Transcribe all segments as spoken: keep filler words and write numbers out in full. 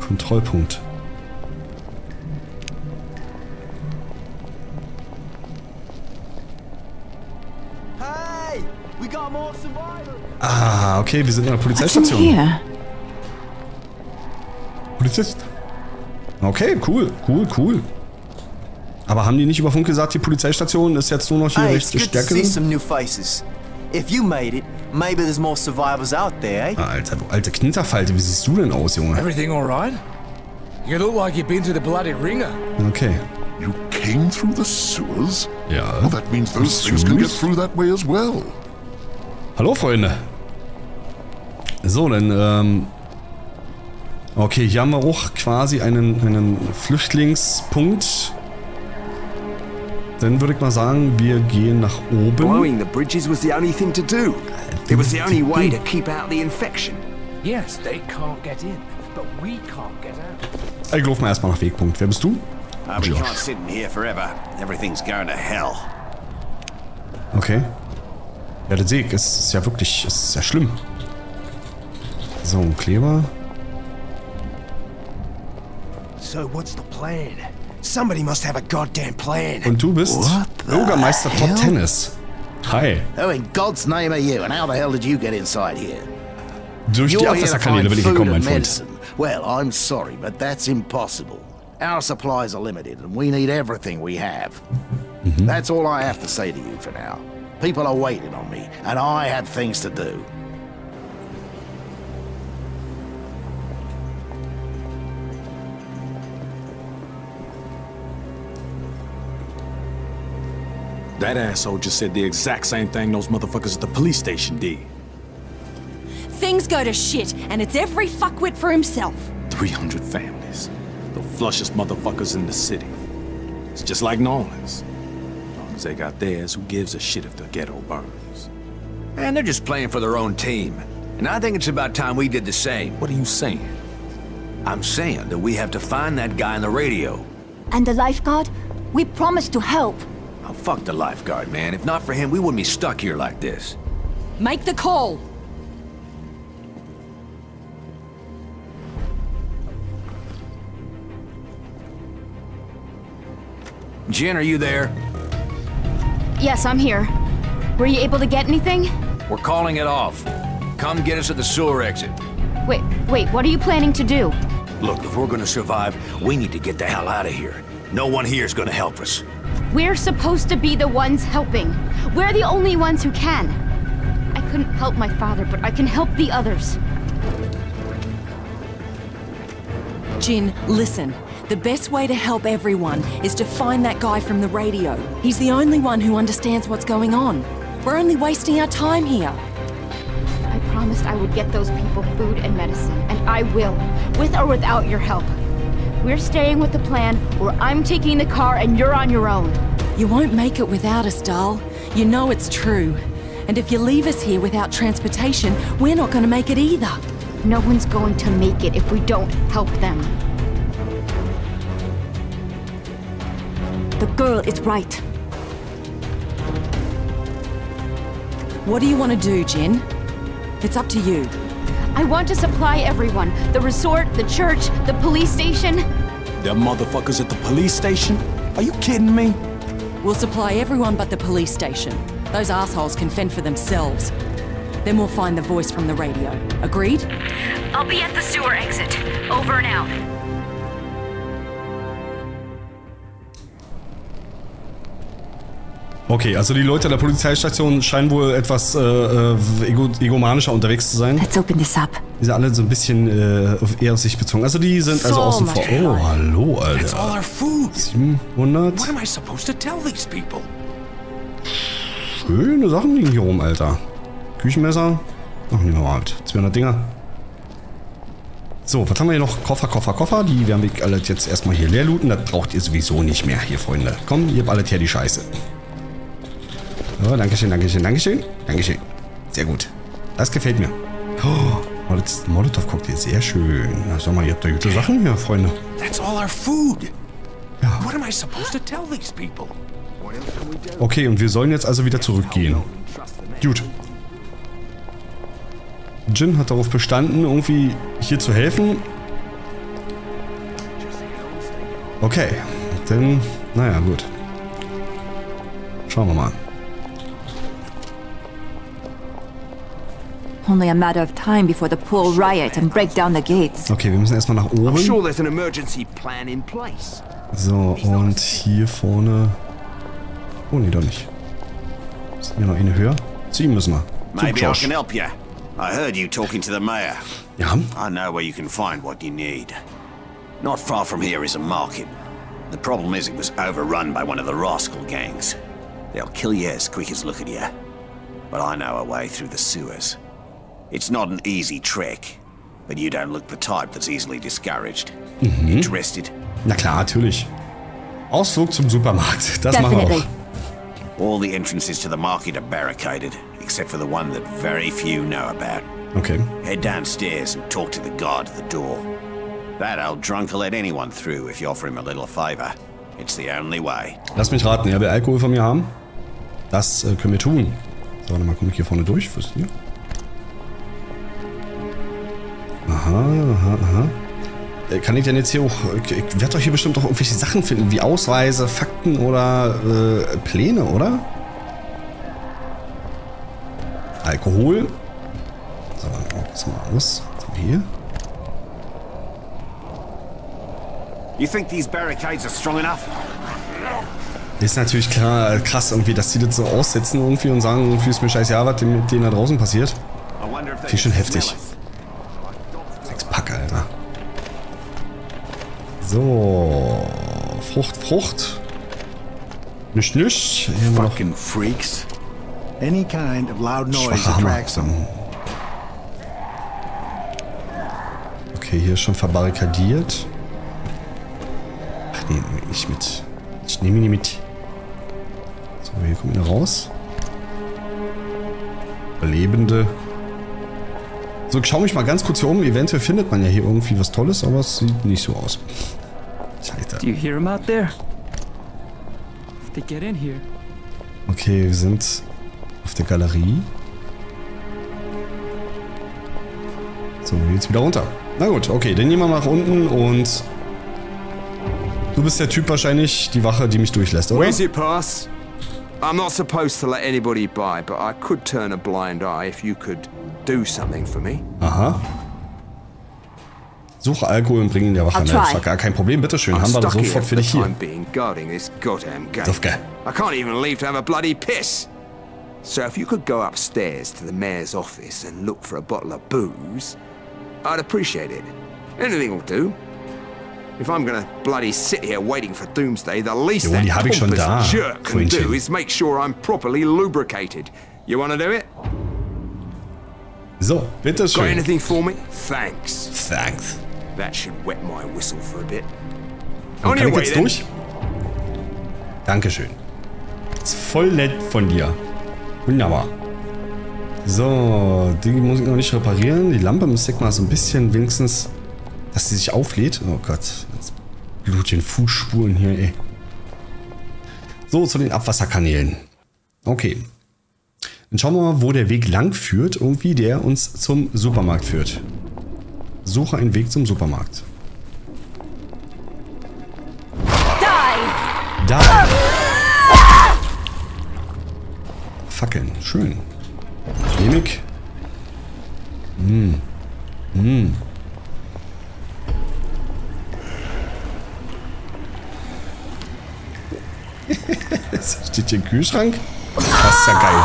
Kontrollpunkt. Ah, okay, wir sind in der Polizeistation. Polizist. Okay, cool, cool, cool. Aber haben die nicht über Funk gesagt, die Polizeistation ist jetzt nur noch hier recht stärker? Ah, Alter, du alte Knitterfalte, wie siehst du denn aus, Junge? Everything all right? You look like you've been to the bloody ringer. Okay. You came through the sewers? Ja. Well, that means those things can get through that way as well. Hallo, Freunde. So, dann, ähm... okay, hier haben wir auch quasi einen, einen Flüchtlingspunkt. Dann würde ich mal sagen, wir gehen nach oben. Blowing the bridges was the only thing to do. It was the only way to keep out the infection. Yes, they can't get in, but we can't get out. Ich laufe mal erstmal nach Wegpunkt. Wer bist du? Uh, we can't sit in here forever. Everything's going to hell. Okay. Ja, das sehe ich. Es ist ja wirklich, es ist ja schlimm. So, ein Kleber. So what's the plan? Somebody must have a goddamn plan. Und du bist Bürgermeister Todd Tennis. Hi. Who in God's name are you and how the hell did you get inside here? Durch die Abwasserkanäle bin ich gekommen, mein Freund. Well, I'm sorry, but that's impossible. Our supplies are limited and we need everything we have. Mhm. That's all I have to say to you for now. People are waiting on me and I have things to do. That asshole just said the exact same thing those motherfuckers at the police station did. Things go to shit, and it's every fuckwit for himself. three hundred families. The flushest motherfuckers in the city. It's just like New Orleans. As long as they got theirs, who gives a shit if the ghetto burns? Man, they're just playing for their own team. And I think it's about time we did the same. What are you saying? I'm saying that we have to find that guy on the radio. And the lifeguard? We promised to help. Oh, fuck the lifeguard, man. If not for him, we wouldn't be stuck here like this. Make the call. Jen, are you there? Yes, I'm here. Were you able to get anything? We're calling it off. Come get us at the sewer exit. Wait, wait, what are you planning to do? Look, if we're gonna survive, we need to get the hell out of here. No one here is gonna help us. We're supposed to be the ones helping. We're the only ones who can. I couldn't help my father, but I can help the others. Jin, listen. The best way to help everyone is to find that guy from the radio. He's the only one who understands what's going on. We're only wasting our time here. I promised I would get those people food and medicine, and I will, with or without your help. We're staying with the plan, or I'm taking the car and you're on your own. You won't make it without us, doll. You know it's true. And if you leave us here without transportation, we're not going to make it either. No one's going to make it if we don't help them. The girl is right. What do you want to do, Jin? It's up to you. I want to supply everyone. The resort, the church, the police station. The motherfuckers at the police station? Are you kidding me? We'll supply everyone but the police station. Those assholes can fend for themselves. Then we'll find the voice from the radio. Agreed? I'll be at the sewer exit. Over and out. Okay, also die Leute der Polizeistation scheinen wohl etwas äh, äh, ego egomanischer unterwegs zu sein. Let's open this up. Die sind alle so ein bisschen äh, auf, eher auf sich bezogen. Also die sind also außen vor. Oh, hallo, Alter. siebenhundert. What am I supposed to tell these people? Schöne Sachen liegen hier rum, Alter. Küchenmesser. Ach, nehmen wir mal halt. zweihundert Dinger. So, was haben wir hier noch? Koffer, Koffer, Koffer. Die werden wir alle jetzt erstmal hier leer looten. Das braucht ihr sowieso nicht mehr hier, Freunde. Komm, ihr habt alle hier die Scheiße. So, dankeschön, dankeschön, dankeschön. Dankeschön. Sehr gut. Das gefällt mir. Oh, das ist ein Molotow-Cocktail. Sehr schön. Na, sag mal, ihr habt da gute Sachen hier, Freunde. That's all our food. Ja. What am I supposed to tell these people? Okay, und wir sollen jetzt also wieder zurückgehen. Gut. Jin hat darauf bestanden, irgendwie hier zu helfen. Okay, dann, naja, gut. Schauen wir mal. Only a matter of time before the pool riot and break down the gates. Okay, wir müssen erstmal nach oben. I'm sure there's an emergency plan in place. So, und hier vorne... Oh, nee, doch nicht. Ist hier noch eine höher? Zu ihm müssen wir. Zu Maybe I Josh. can help you. I heard you talking to the mayor. Ja? I know where you can find what you need. Not far from here is a market. The problem is it was overrun by one of the rascal gangs. They'll kill you as quick as look at you. But I know a way through the sewers. It's not an easy trick, but you don't look the type that's easily discouraged. Mhm. Interested? Na klar, natürlich. Ausflug zum Supermarkt. Das machen wir auch. All the entrances to the market are barricaded, except for the one that very few know about. Okay. Head downstairs and talk to the guard at the door. That old drunk will let anyone through if you offer him a little favor. It's the only way. Lass mich raten, er will Alkohol von mir haben. Das äh, können wir tun. So, warte mal, komme ich hier vorne durch? Was ist hier? Aha, aha, aha. Äh, kann ich denn jetzt hier auch... Ich werde doch hier bestimmt doch irgendwelche Sachen finden, wie Ausweise, Fakten oder äh, Pläne, oder? Alkohol. So, was haben wir aus? Was haben wir hier? You think these barricades are strong enough? Ist natürlich klar, äh, krass irgendwie, dass die das so aussetzen irgendwie und sagen, irgendwie ist mir scheißegal, was mit denen da draußen passiert. Finde ich schon heftig. Sechs Pack, Alter. So. Frucht, Frucht. Nicht, nicht. Fucking freaks. Any kind of loud noise attracts them. Okay, hier ist schon verbarrikadiert. Ach nee, nicht mit. Ich nehme ihn nicht mit. So, hier kommen wir raus. Überlebende. So, ich schaue mich mal ganz kurz hier um. Eventuell findet man ja hier irgendwie was Tolles, aber es sieht nicht so aus. Scheiße. Do you hear him out there? If they get in here. Okay, wir sind auf der Galerie. So, jetzt wieder runter. Na gut, okay, dann gehen wir nach unten und du bist der Typ wahrscheinlich, die Wache, die mich durchlässt, oder? Where's your pass? I'm not supposed to let anybody by, but I could turn a blind eye if you could do something for me. Aha. Suche Alkohol und bring ihn der Wache. Ne, das war gar kein Problem. Bitteschön, haben wir das sofort für dich hier. Dufke. I can't even leave to have a bloody piss. So if you could go upstairs to the mayor's office and look for a bottle of booze, I'd appreciate it. Anything will do. If I'm gonna bloody sit here waiting for Doomsday, the least Jo, that die hab ich schon da, pompous jerk can Freundchen. do is make sure I'm properly lubricated. You wanna do it? So, bitteschön. Got anything for me? Thanks. Thanks. That should wet my whistle for a bit. Und On kann your ich way jetzt then. durch? Dankeschön. Ist voll nett von dir. Wunderbar. So, die muss ich noch nicht reparieren. Die Lampe müsste ich mal so ein bisschen wenigstens, dass sie sich auflädt. Oh Gott, jetzt blutigen Fußspuren hier, ey. So, zu den Abwasserkanälen. Okay. Dann schauen wir mal, wo der Weg lang führt. Irgendwie, der uns zum Supermarkt führt. Suche einen Weg zum Supermarkt. Die! Da! Fackeln, schön. Nehme ich. Hm. Hm. Das steht hier im Kühlschrank. Das ist ja geil.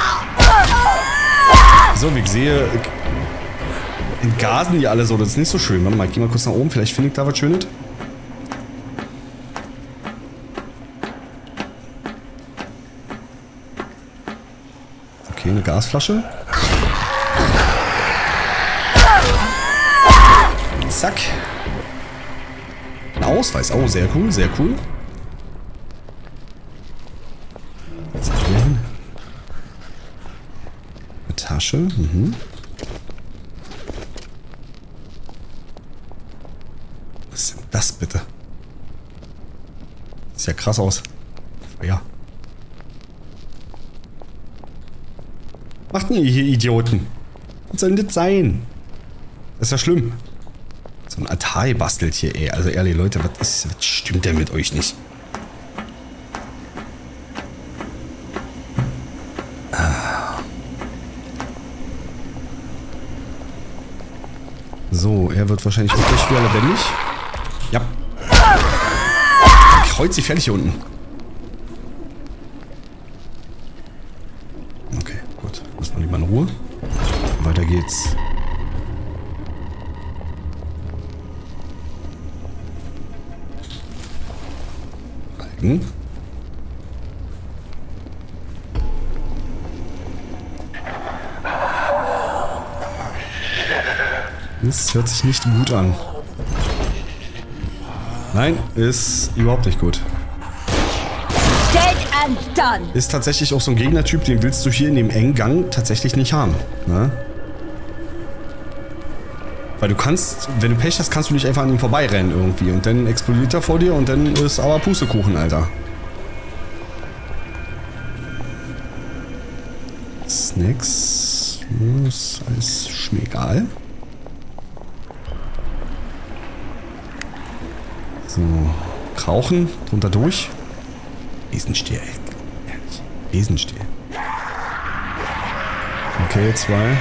So, wie ich sehe, entgasen die alle so. Das ist nicht so schön. Warte mal, ich geh mal kurz nach oben. Vielleicht finde ich da was Schönes. Okay, eine Gasflasche. Zack. Ein Ausweis. Oh, sehr cool, sehr cool. Was ist hier hin? Eine Tasche. Mhm. Was ist denn das bitte? Sieht ja krass aus. Ja. Macht denn ihr hier Idioten? Was soll denn das sein? Das ist ja schlimm. So ein Atari bastelt hier, ey. Also ehrlich, Leute, was, ist, was stimmt denn mit euch nicht? So, er wird wahrscheinlich auch gleich wieder lebendig. Ja. Kreuz sie fertig hier unten. Okay, gut. Lassen wir lieber in Ruhe. Weiter geht's. Balken. Das hört sich nicht gut an. Nein, ist überhaupt nicht gut. Dead and done. Ist tatsächlich auch so ein Gegnertyp, den willst du hier in dem engen Gang tatsächlich nicht haben. Ne? Weil du kannst, wenn du Pech hast, kannst du nicht einfach an ihm vorbeirennen irgendwie. Und dann explodiert er vor dir und dann ist aber Pustekuchen, Alter. Snacks. Das ist mir egal. So, Rauchen, drunter durch. Besenstiel, ey. Besenstiel. Okay, zwei.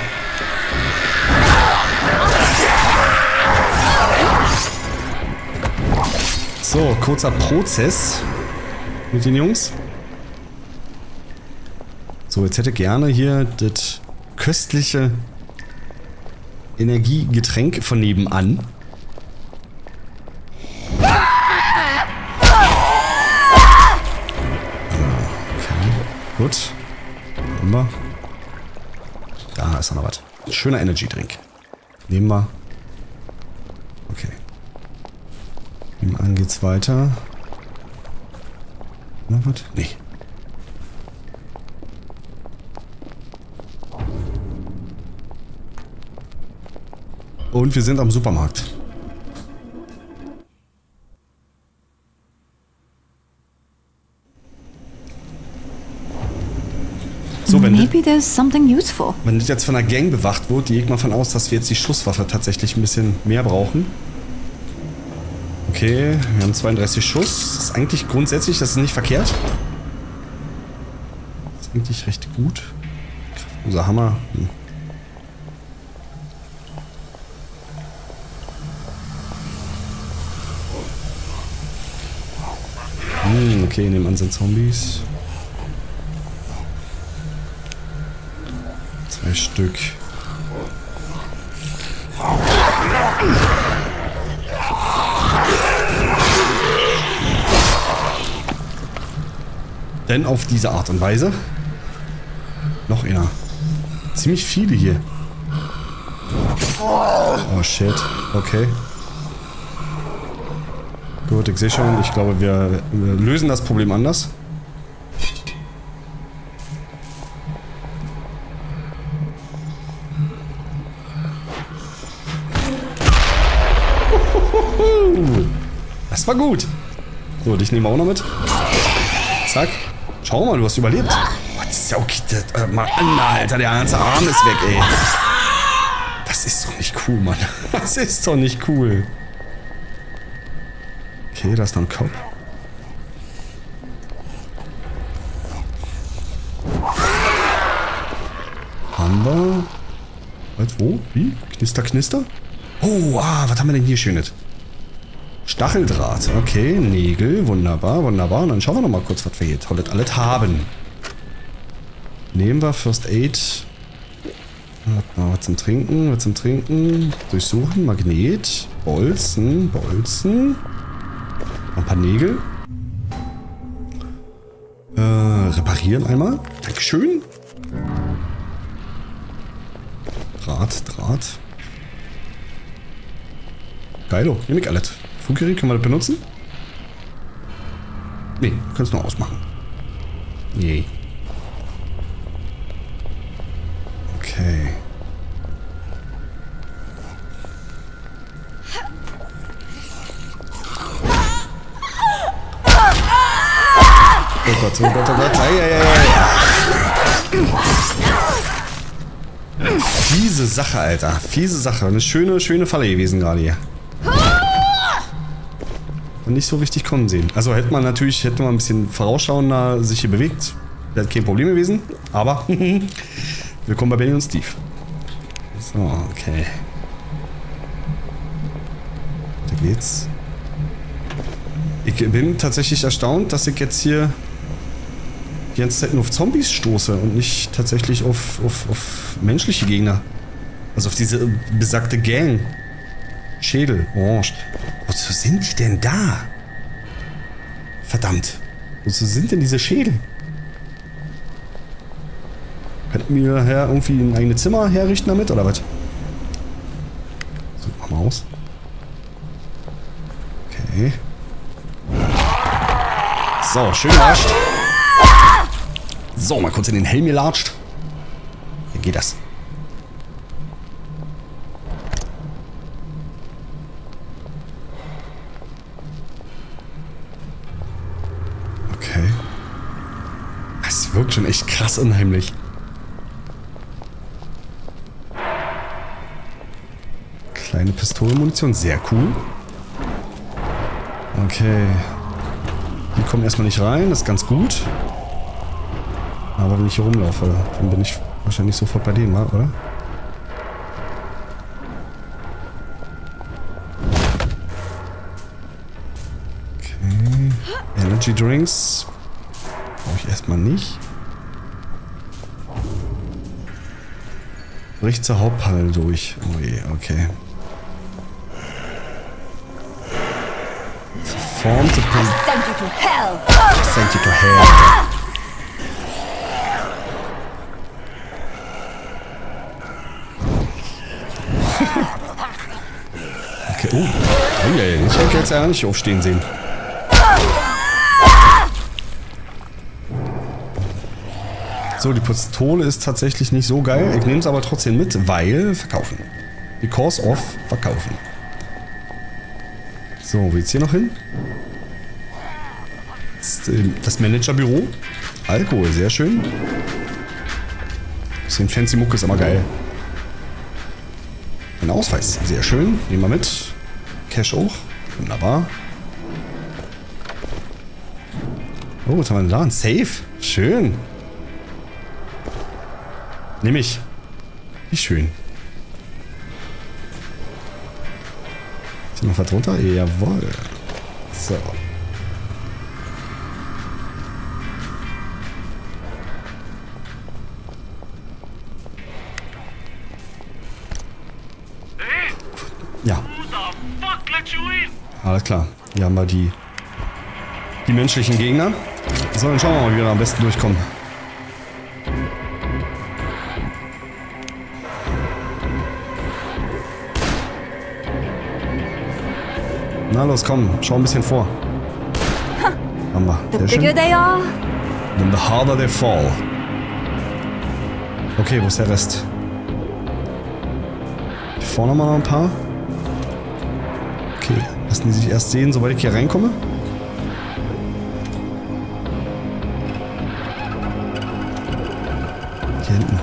So, kurzer Prozess mit den Jungs. So, jetzt hätte gerne hier das köstliche Energiegetränk von nebenan. Gut. Nehmen wir. Da ist noch was. Ein schöner Energy-Drink. Nehmen wir. Okay. Nebenan geht's weiter. Noch was? Nee. Und wir sind am Supermarkt. So, wenn Maybe there's something useful. Wenn das jetzt von einer Gang bewacht wird, gehe ich mal von aus, dass wir jetzt die Schusswaffe tatsächlich ein bisschen mehr brauchen. Okay, wir haben zweiunddreißig Schuss. Das ist eigentlich grundsätzlich, das ist nicht verkehrt. Das ist eigentlich recht gut. Unser Hammer. Hm. Hm, okay, nebenan sind Zombies. Zwei Stück. Denn auf diese Art und Weise. Noch einer. Ziemlich viele hier. Oh shit. Okay. Gut, ich sehe schon. Ich glaube, wir, wir lösen das Problem anders. Das war gut. So, dich nehmen wir auch noch mit. Zack. Schau mal, du hast überlebt. Oh, das ist ja okay. Das, äh, mal an, Alter. Der ganze Arm ist weg, ey. Das ist doch nicht cool, Mann. Das ist doch nicht cool. Okay, da ist noch ein Kopf. Haben wir... Was, wo? Wie? Knister, knister? Oh, ah, was haben wir denn hier Schönes? Stacheldraht, okay, Nägel, wunderbar, wunderbar. Und dann schauen wir noch mal kurz, was wir hier tolles alles haben. Nehmen wir First Aid. Was zum Trinken, was zum Trinken. Durchsuchen, Magnet, Bolzen, Bolzen. Ein paar Nägel. Äh, reparieren einmal. Dankeschön. Draht, Draht. Geilo, nehme ich alles. Funkgerät, können wir das benutzen? Nee, wir können es nur ausmachen. Nee. Okay. Oh Gott, oh Gott, oh Gott. Ei, ei, ei. Fiese Sache, Alter. Fiese Sache. Eine schöne, schöne Falle gewesen gerade hier. nicht so richtig kommen sehen. Also hätte man natürlich, hätte man ein bisschen vorausschauender sich hier bewegt, wäre kein Problem gewesen. Aber willkommen bei Benny und Steve. So, okay. Da geht's. Ich bin tatsächlich erstaunt, dass ich jetzt hier die ganze Zeit nur auf Zombies stoße und nicht tatsächlich auf, auf, auf menschliche Gegner. Also auf diese besagte Gang. Schädel, orange. Wozu sind die denn da? Verdammt. Wozu sind denn diese Schädel? Könnten wir her irgendwie ein eigenes Zimmer herrichten damit, oder was? So, machen wir aus. Okay. So, schön gelatscht. So, mal kurz in den Helm gelatscht. Wie geht das? Okay. Das wirkt schon echt krass unheimlich. Kleine Pistolenmunition, sehr cool. Okay. Die kommen erstmal nicht rein, das ist ganz gut. Aber wenn ich hier rumlaufe, dann bin ich wahrscheinlich sofort bei denen, oder? Okay. Energy Drinks. Brauche ich erstmal nicht. Bricht zur Haupthalle durch. Oh je, okay. Form to I send you to hell. I send you to hell. Okay, oh. Oh ja, ich hätte jetzt ja nicht aufstehen sehen. So, die Pistole ist tatsächlich nicht so geil. Ich nehme es aber trotzdem mit, weil verkaufen. Because of verkaufen. So, wo geht's hier noch hin? Das, äh, das Managerbüro. Alkohol, sehr schön. Bisschen fancy Mucke ist immer geil. Ein Ausweis, sehr schön. Nehmen wir mit. Cash auch. Wunderbar. Oh, was haben wir denn da? Ein Safe. Schön. Nehme ich. Wie schön. Ist hier noch was drunter? Jawohl. So. Ja. Alles klar. Hier haben wir die, die menschlichen Gegner. So, dann schauen wir mal, wie wir da am besten durchkommen. Na los, komm, schau ein bisschen vor. Haben wir. The bigger they are, then the harder they fall. Okay, wo ist der Rest? Hier vorne haben wir noch ein paar. Okay, lassen die sich erst sehen, sobald ich hier reinkomme. Hier hinten.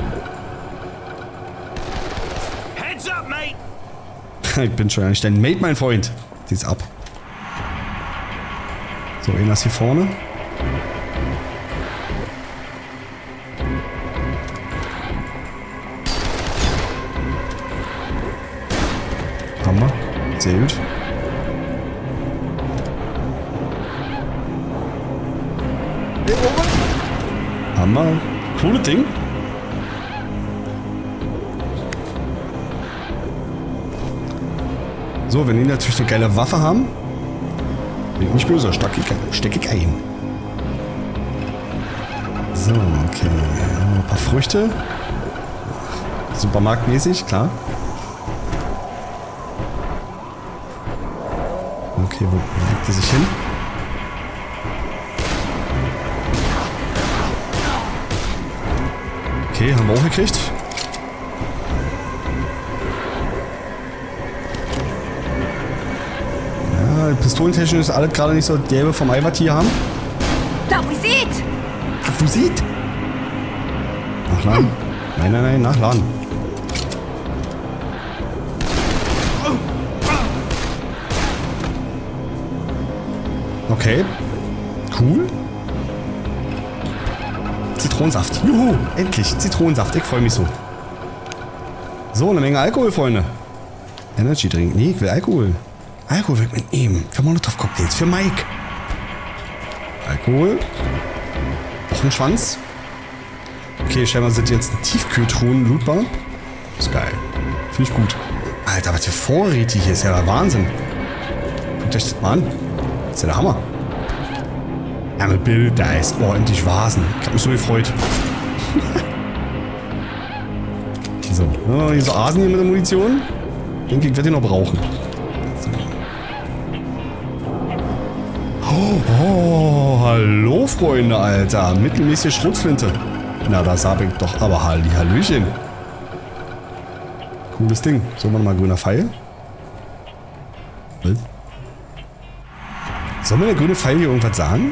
Heads up, mate. Ich bin schon eigentlich dein Mate, mein Freund. Die ist ab. So, einer ist hier vorne. Haben wir. Sehr gut. Haben wir. Cooles Ding. So, wenn die natürlich eine geile Waffe haben, bin ich nicht böse, stecke ich, steck ich ein. So, okay. Ein paar Früchte. Supermarktmäßig, klar. Okay, wo legt die sich hin? Okay, haben wir auch gekriegt. Ja, pistolentechnisch ist alles gerade nicht so derbe vom Ei, was die hier haben. Tabusit! Tabusit? Nachladen? Nein, nein, nein, nachladen. Okay. Cool. Zitronensaft. Juhu, endlich. Zitronensaft. Ich freue mich so. So, eine Menge Alkohol, Freunde. Energy Drink. Nee, ich will Alkohol. Alkohol will ich mitnehmen. Für Molotov-Cocktails. Für Mike. Alkohol. Auch ein Schwanz. Okay, scheinbar sind jetzt Tiefkühltruhen lootbar. Ist geil. Finde ich gut. Alter, was für Vorräte hier ist. Ja der Wahnsinn. Guckt euch das mal an. Das ist ja der Hammer. Ja, mit Bild, da ist ordentlich Vasen. Ich hab mich so gefreut. So, ja, hier so Asen hier mit der Munition. Ich denke, ich werde den noch brauchen. So. Oh, oh, hallo Freunde, Alter. Mittelmäßige Schrotflinte. Na, das habe ich doch aber Halli, Hallöchen. Cooles Ding. So, warte mal, grüner Pfeil. Was? Soll mir der grüne Pfeil hier irgendwas sagen?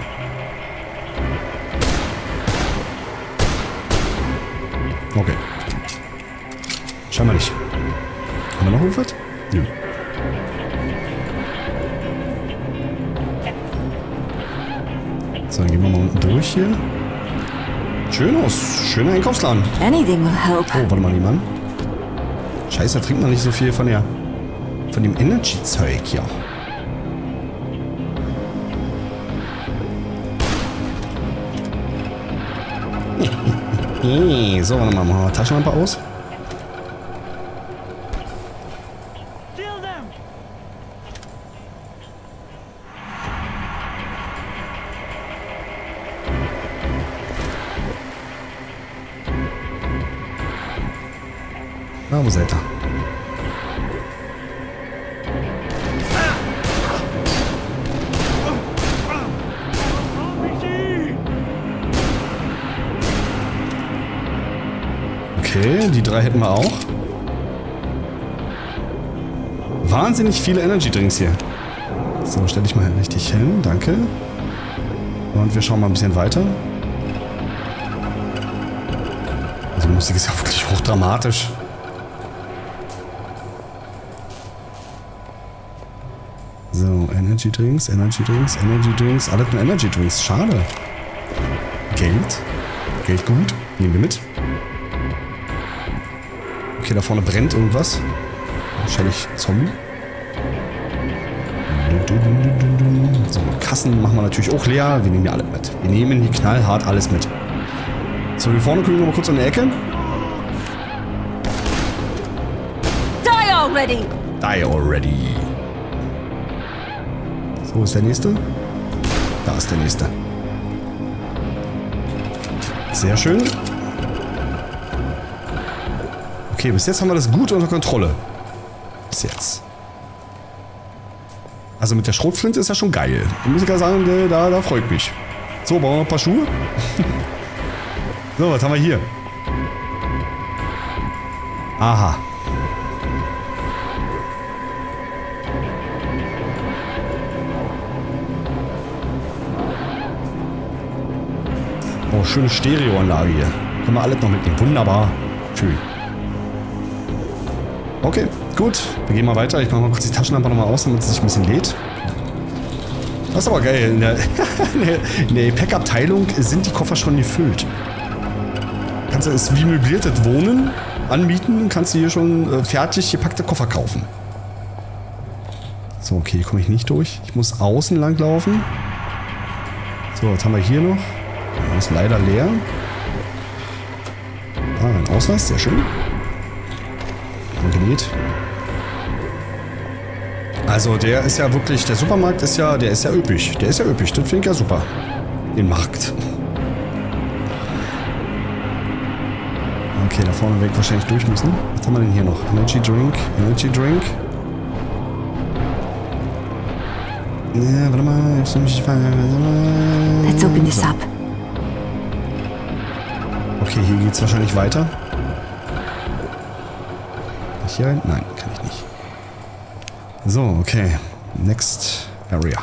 Okay. Scheinbar nicht. Haben wir noch irgendwas? Nö. So, dann gehen wir mal unten durch hier. Schön aus. Schöner Einkaufsladen. Anything will help. Oh, warte mal, Mann. Scheiße, da trinkt man nicht so viel von der... von dem Energy-Zeug hier. So, warte mal, machen wir Taschenlampe aus. Ah, wo seid ihr? Okay, die drei hätten wir auch. Wahnsinnig viele Energy Drinks hier. So, stelle ich mal richtig hin. Danke. Und wir schauen mal ein bisschen weiter. Also die Musik ist ja wirklich hochdramatisch. So, Energy Drinks, Energy Drinks, Energy Drinks. Alles nur Energy Drinks. Schade. Geld. Geld gut. Nehmen wir mit. Okay, da vorne brennt irgendwas. Wahrscheinlich Zombie. So, Kassen machen wir natürlich auch leer. Wir nehmen ja alles mit. Wir nehmen hier knallhart alles mit. So, hier vorne gucken wir mal kurz an die Ecke. Die already! Die already. So, ist der nächste? Da ist der nächste. Sehr schön. Okay, bis jetzt haben wir das gut unter Kontrolle. Bis jetzt. Also mit der Schrotflinte ist ja schon geil. Da muss ich ja sagen, da, da freut mich. So, brauchen wir noch ein paar Schuhe? So, was haben wir hier? Aha. Oh, schöne Stereoanlage hier. Können wir alles noch mitnehmen. Wunderbar. Schön. Okay, gut. Wir gehen mal weiter. Ich mache mal kurz die Taschenlampe nochmal aus, damit sie sich ein bisschen lädt. Das ist aber geil. In der, in der Gepäckabteilung sind die Koffer schon gefüllt. Kannst du es wie möbliertes Wohnen anbieten, kannst du hier schon äh, fertig gepackte Koffer kaufen. So, okay, hier komme ich nicht durch. Ich muss außen lang laufen. So, was haben wir hier noch? Das ist leider leer. Ah, ein Ausweis, sehr schön. Genäht. Also der ist ja wirklich, der Supermarkt ist ja, der ist ja üppig. Der ist ja üppig, das finde ich ja super. Den Markt. Okay, da vorne weg wahrscheinlich durch müssen. Was haben wir denn hier noch? Energy Drink, Energy Drink. Ja, warte mal. Let's open this up. Okay, hier geht's wahrscheinlich weiter. Hier rein? Nein, kann ich nicht. So, okay. Next area.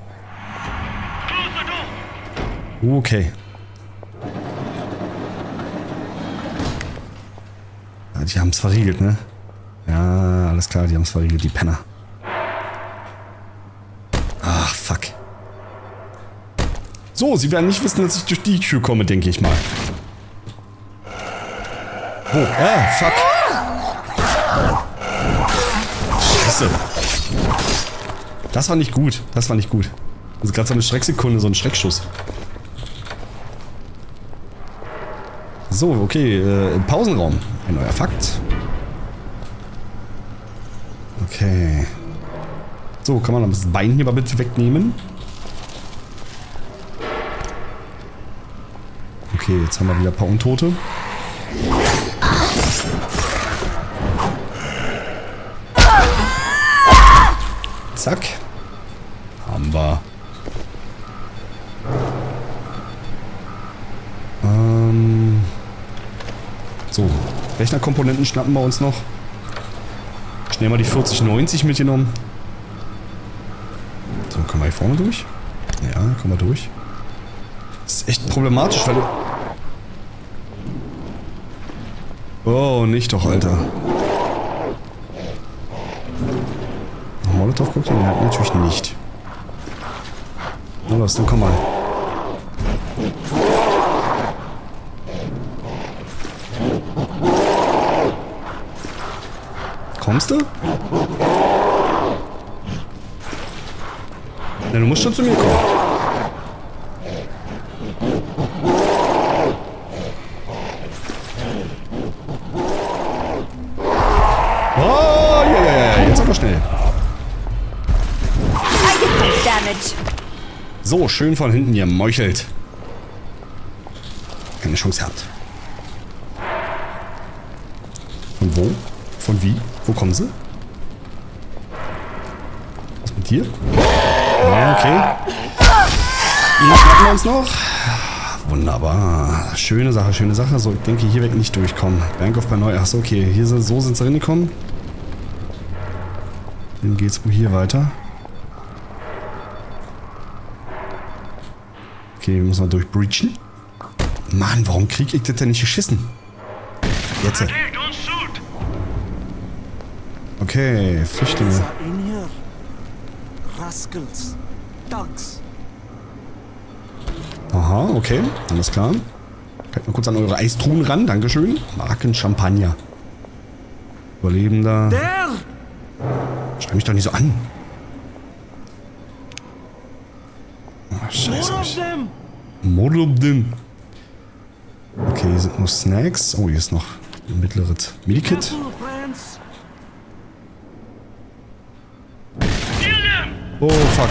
Okay. Ja, die haben es verriegelt, ne? Ja, alles klar, die haben es verriegelt, die Penner. Ach, fuck. So, sie werden nicht wissen, dass ich durch die Tür komme, denke ich mal. Wo? Ah, fuck. Scheiße. Das war nicht gut. Das war nicht gut. Das ist gerade so eine Schrecksekunde, so ein Schreckschuss. So, okay. Äh, im Pausenraum. Ein neuer Fakt. Okay. So, kann man noch das Bein hier mal bitte wegnehmen? Okay, jetzt haben wir wieder ein paar Untote. Zack. Haben wir. Ähm. So. Rechnerkomponenten schnappen wir uns noch. Schnell mal die vierzig neunzig mitgenommen. So, können wir hier vorne durch? Ja, kommen wir durch. Das ist echt problematisch, weil du... Oh, nicht doch, Alter. Molotov-Cocktail? Ja, natürlich nicht. Na los, dann komm mal. Kommst du? Ja, du musst schon zu mir kommen. Oh, ja, ja, ja, jetzt aber schnell. So, schön von hinten, ihr meuchelt. Keine Chance habt. Von wo? Von wie? Wo kommen sie? Was mit dir? Ja, okay. Ihn schnappen wir uns noch. Wunderbar. Schöne Sache, schöne Sache. So, ich denke, hier weg nicht durchkommen. Bank of Banoi. Achso, okay. Hier sind, so sind sie reingekommen. Dann geht's wohl hier weiter. Okay, müssen wir durchbreachen. Mann, warum krieg ich das denn nicht geschissen? Jetzt. Okay, Flüchtlinge. Aha, okay, alles klar. Halt mal kurz an eure Eistruhen ran, dankeschön. Marken Champagner. Überlebender. Schreib mich doch nicht so an. Oh, scheiße. More of them. Okay, hier sind nur Snacks. Oh, hier ist noch ein mittleres Medikit. Oh, fuck.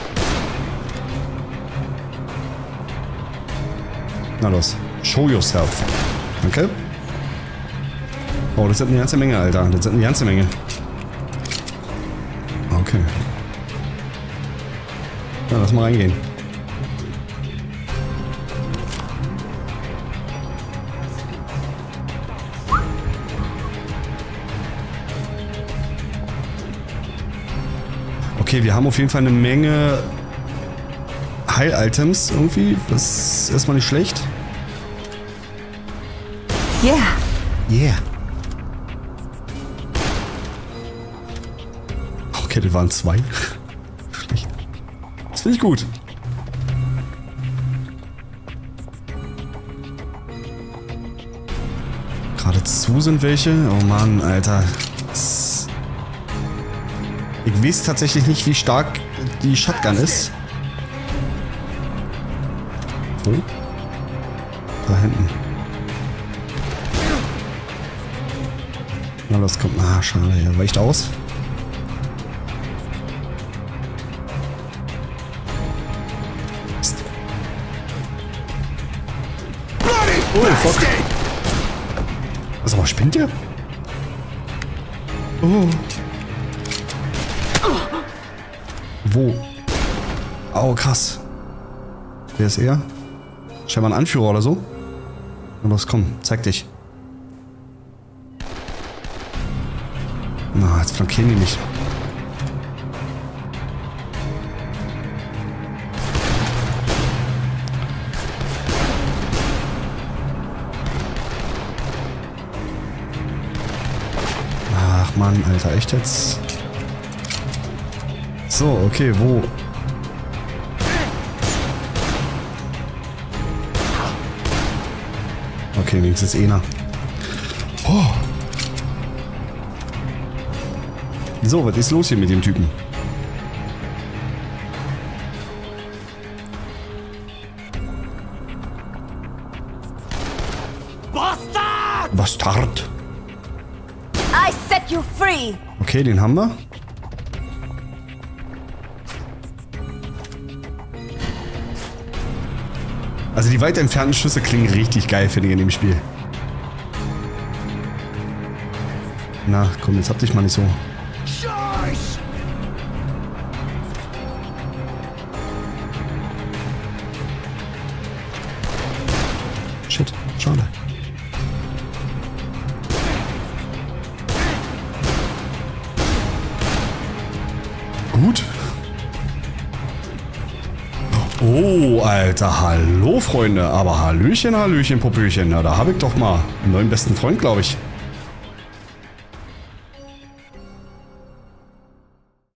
Na los. Show yourself. Danke. Oh, das sind eine ganze Menge, Alter. Das sind eine ganze Menge. Okay. Na, lass mal reingehen. Okay, wir haben auf jeden Fall eine Menge Heil-Items irgendwie. Das ist erstmal nicht schlecht. Yeah. Yeah. Okay, das waren zwei. Schlecht. Das finde ich gut. Geradezu sind welche. Oh Mann, Alter. Das Ich weiß tatsächlich nicht, wie stark die Shotgun ist. Wo? Da hinten. Na, das kommt. Ah, schade. Er weicht aus. Oh, fuck. Was, aber spinnt der? Oh. Wo? Oh, krass. Wer ist er? Scheinbar ein Anführer oder so? Na los, komm, zeig dich. Na, jetzt flankieren die mich. Ach Mann, Alter, echt jetzt? So, okay, wo? Okay, wenigstens einer. Oh. So, was ist los hier mit dem Typen? Bastard! Bastard! I set you free! Okay, den haben wir. Also die weit entfernten Schüsse klingen richtig geil, finde ich, in dem Spiel. Na, komm, jetzt hab dich mal nicht so. Shit, schade. Gut. Oh, Alter, hallo, Freunde. Aber Hallöchen, Hallöchen, Popöchen. Na, da habe ich doch mal einen neuen besten Freund, glaube ich.